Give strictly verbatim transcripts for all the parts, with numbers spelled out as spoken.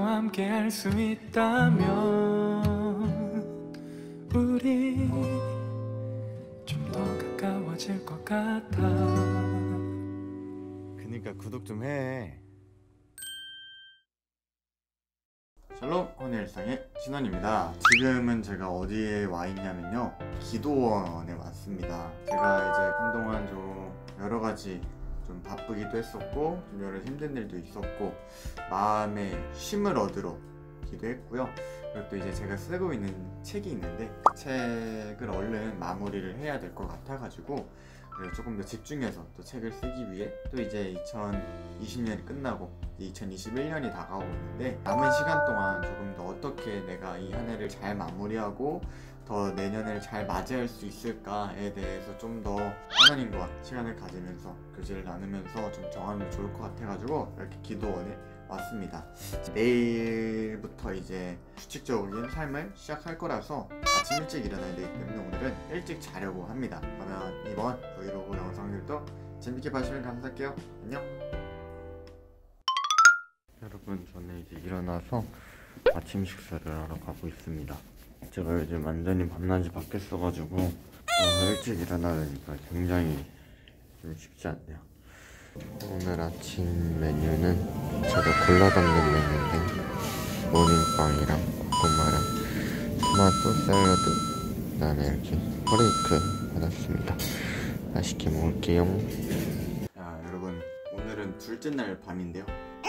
함께 할 수 있다면 우리 좀 더 가까워질 것 같아. 그니까 구독 좀 해. 샬롬, 오늘 일상의 진원입니다. 지금은 제가 어디에 와 있냐면요, 기도원에 왔습니다. 제가 이제 한동안 좀 여러가지 좀 바쁘기도 했었고 좀 여러 힘든 일도 있었고 마음의 쉼을 얻으러 기도했고요. 그리고 또 이제 제가 쓰고 있는 책이 있는데 그 책을 얼른 마무리를 해야 될 것 같아가지고 그래서 조금 더 집중해서 또 책을 쓰기 위해 또 이제 이천이십 년이 끝나고 이천이십일 년이 다가오고 있는데 남은 시간 동안 조금 더 어떻게 내가 이 한 해를 잘 마무리하고 더 내년을 잘 맞이할 수 있을까에 대해서 좀 더 하나님과 시간을 가지면서 교제를 나누면서 좀 정하면 좋을 것 같아가지고 이렇게 기도원에 왔습니다. 내일부터 이제 규칙적인 삶을 시작할 거라서 아침 일찍 일어나야 되기 때문에 오늘은 일찍 자려고 합니다. 그러면 이번 브이로그 영상들도 재밌게 봐주시면 감사할게요. 안녕. 여러분, 저는 이제 일어나서 아침 식사를 하러 가고 있습니다. 제가 요즘 완전히 밤낮이 바뀌었어가지고 어, 일찍 일어나려니까 굉장히 좀 쉽지 않네요. 오늘 아침 메뉴는 제가 골라 담는 메뉴인데 모닝빵이랑 고구마랑 토마토 샐러드, 그 다음에 이렇게 허레이크 받았습니다. 맛있게 먹을게요. 야 여러분, 오늘은 둘째 날 밤인데요.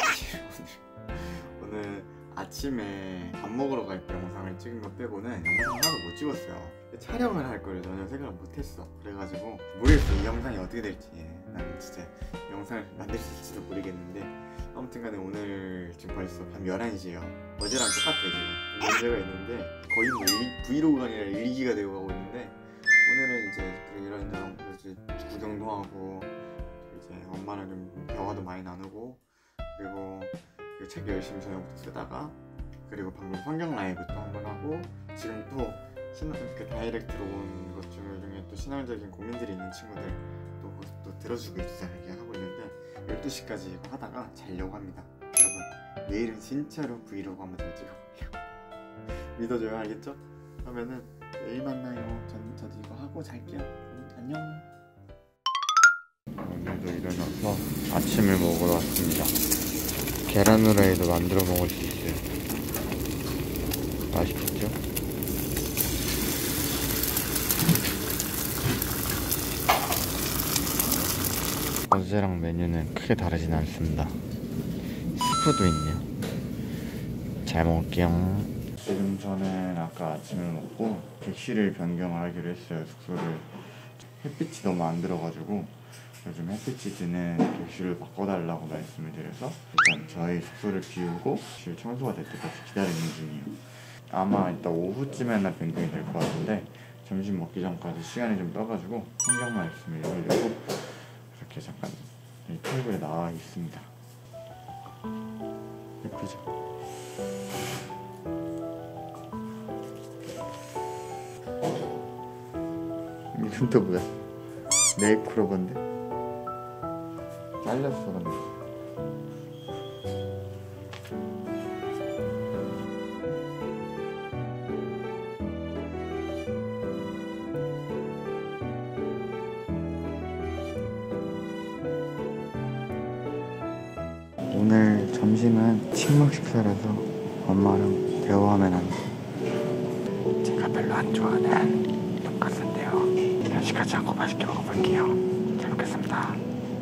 오늘, 오늘 아침에 밥 먹으러 갈 때 영상을 찍은 거 빼고는 영상 하나도 못 찍었어요. 촬영을 할 걸 전혀 생각을 못했어. 그래가지고 모르겠어, 이 영상이 어떻게 될지. 난 진짜 영상을 만들 수 있을지도 모르겠는데 아무튼간에 오늘 지금 벌써 밤 열한 시예요 어제랑 똑같아. 지금 문제가 있는데 거의 뭐 일, 브이로그가 아니라 일기가 되어가고 있는데 오늘은 이제 그 이런저런 이제 구경도 하고 이제 엄마랑 좀 대화도 많이 나누고 그리고 그 책 열심히 저녁부터 쓰다가 그리고 방금 성경 라이브도 한번 하고 지금 또 신앙, 그 다이렉트로 온 것 중에 또 신앙적인 고민들이 있는 친구들 또, 또 들어주고 있어 이렇게 하고 있는데 열두 시까지 하다가 자려고 합니다. 여러분, 내일은 진짜로 브이로그 한번 더 찍어볼게요. 믿어줘요, 알겠죠? 그러면은 내일 만나요. 전, 저도 이거 하고 잘게요. 안녕. 오늘도 일어나서 아침을 먹으러 왔습니다. 계란 후라이도 만들어 먹을 수 있어요. 맛있겠죠? 어제랑 메뉴는 크게 다르진 않습니다. 스프도 있네요. 잘 먹을게요. 지금 저는 아까 아침을 먹고 객실을 변경하기로 했어요. 숙소를. 햇빛이 너무 안 들어가지고 요즘 햇빛이 드는 객실을 바꿔달라고 말씀을 드려서 일단 저희 숙소를 비우고 객실 청소가 될 때까지 기다리는 중이에요. 아마 이따 오후쯤에나 변경이 될 것 같은데 점심 먹기 전까지 시간이 좀 떠가지고 성경 말씀을 읽으려고 이렇게 잠깐 이 테이블에 나와 있습니다. 예쁘죠? 이건 또 뭐야? 네잎크로버인데? 잘렸어 근데. 오늘 점심은 식목 식사라서 엄마랑 대화하면 안 돼. 제가 별로 안 좋아하는 돈가스인데요. 편식하지 않고 맛있게 먹어볼게요. 잘 먹겠습니다.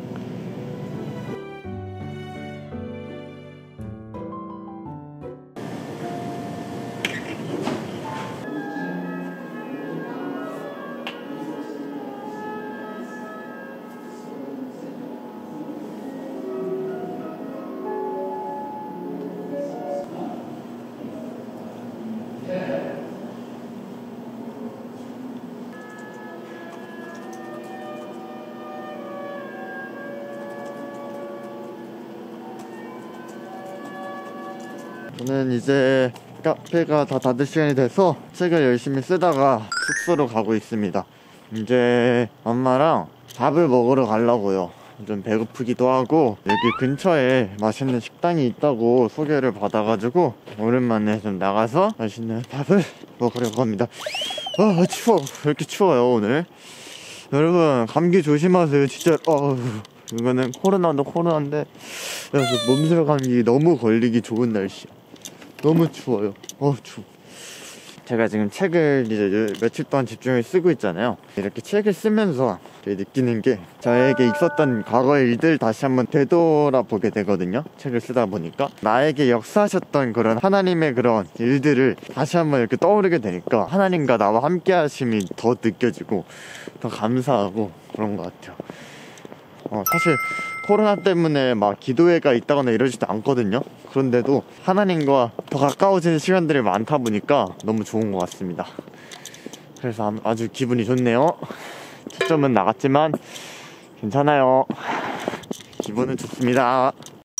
저는 이제 카페가 다 닫을 시간이 돼서 책을 열심히 쓰다가 숙소로 가고 있습니다. 이제 엄마랑 밥을 먹으러 가려고요. 좀 배고프기도 하고 여기 근처에 맛있는 식당이 있다고 소개를 받아가지고 오랜만에 좀 나가서 맛있는 밥을 먹으려고 합니다. 아 추워. 왜 이렇게 추워요 오늘. 여러분 감기 조심하세요 진짜. 어, 이거는 코로나도 코로나인데 몸살 감기 너무 걸리기 좋은 날씨야. 너무 추워요. 어 추워. 제가 지금 책을 이제 며칠 동안 집중해서 쓰고 있잖아요. 이렇게 책을 쓰면서 느끼는 게 저에게 있었던 과거의 일들 다시 한번 되돌아보게 되거든요. 책을 쓰다 보니까 나에게 역사하셨던 그런 하나님의 그런 일들을 다시 한번 이렇게 떠오르게 되니까 하나님과 나와 함께 하심이 더 느껴지고 더 감사하고 그런 것 같아요. 어, 사실 코로나 때문에 막 기도회가 있다거나 이러지도 않거든요. 그런데도 하나님과 더 가까워지는 시간들이 많다 보니까 너무 좋은 것 같습니다. 그래서 아주 기분이 좋네요. 초점은 나갔지만 괜찮아요. 기분은 좋습니다.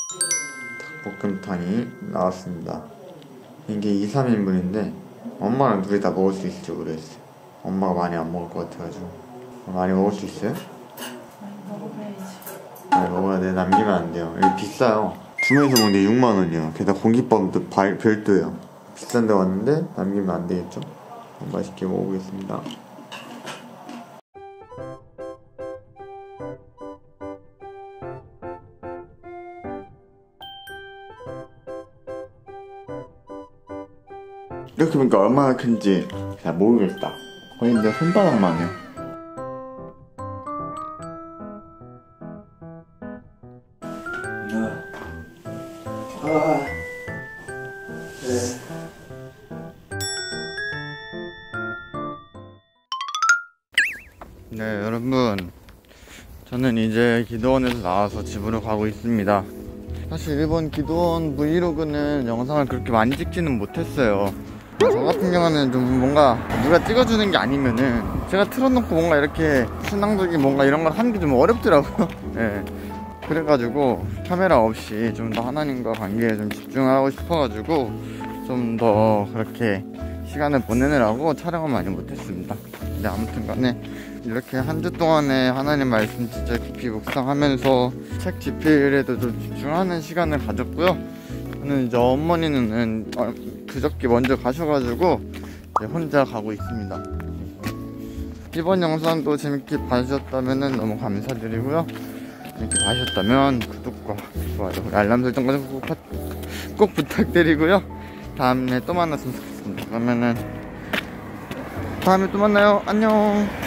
닭볶음탕이 나왔습니다. 이게 이, 삼 인분인데 엄마랑 둘이 다 먹을 수 있을지 모르겠어요. 엄마가 많이 안 먹을 것 같아가지고. 많이 먹을 수 있어요? 네, 먹어야 돼. 남기면 안 돼요. 여기 비싸요. 주문해서 먹는데 육만 원이요. 게다가 공깃밥도 발, 별도예요. 비싼 데 왔는데 남기면 안 되겠죠? 맛있게 먹어보겠습니다. 이렇게 보니까 얼마나 큰지 잘 모르겠다. 거의 내 손바닥만 해요. 아, 네. 네, 여러분. 저는 이제 기도원에서 나와서 집으로 가고 있습니다. 사실 일본 기도원 브이로그는 영상을 그렇게 많이 찍지는 못했어요. 저 같은 경우는 좀 뭔가 누가 찍어주는 게 아니면은 제가 틀어놓고 뭔가 이렇게 신앙적인 뭔가 이런 걸 하는 게 좀 어렵더라고요. 네. 그래가지고 카메라 없이 좀 더 하나님과 관계에 좀 집중하고 싶어가지고 좀 더 그렇게 시간을 보내느라고 촬영을 많이 못했습니다. 근데 아무튼 간에 이렇게 한 주 동안에 하나님 말씀 진짜 깊이 묵상하면서 책 집필에도 좀 집중하는 시간을 가졌고요. 저는 이제 어머니는 그저께 먼저 가셔가지고 이제 혼자 가고 있습니다. 이번 영상도 재밌게 봐주셨다면 너무 감사드리고요. 이렇게 봐주셨다면 구독과 좋아요, 알람 설정까지 꼭, 꼭 부탁드리고요. 다음에 또 만났으면 좋겠습니다. 그러면은 다음에 또 만나요. 안녕.